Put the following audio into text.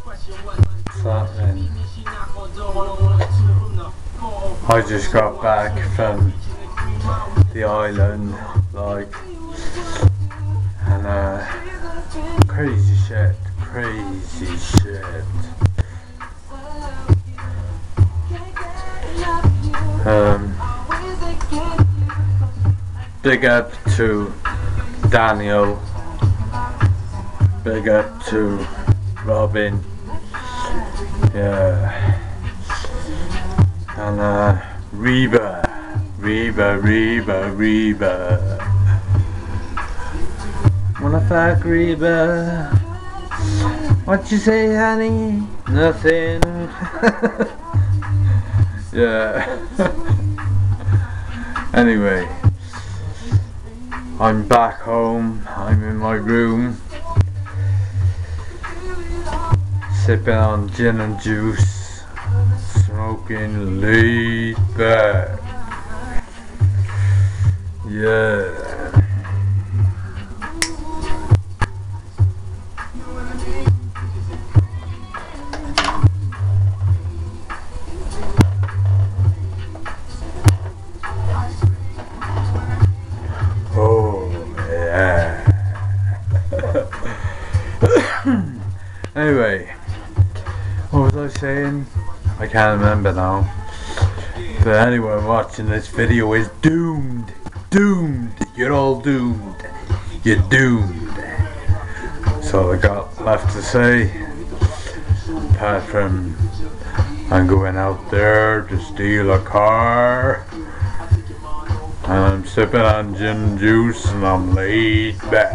something. I just got back from the island, like, and crazy shit. Big up to Daniel, big up to Robin, yeah, and Reba. Wanna fuck Reba? What you say, honey? Nothing. Yeah. Anyway, I'm back home. I'm in my room, sipping on gin and juice, smoking laid back. Yeah. Oh yeah. Anyway, what was I saying? I can't remember now. But anyone watching this video is doomed. You're all doomed. You're doomed. That's all I got left to say. Apart from I'm going out there to steal a car. And I'm sipping on gin juice and I'm laid back.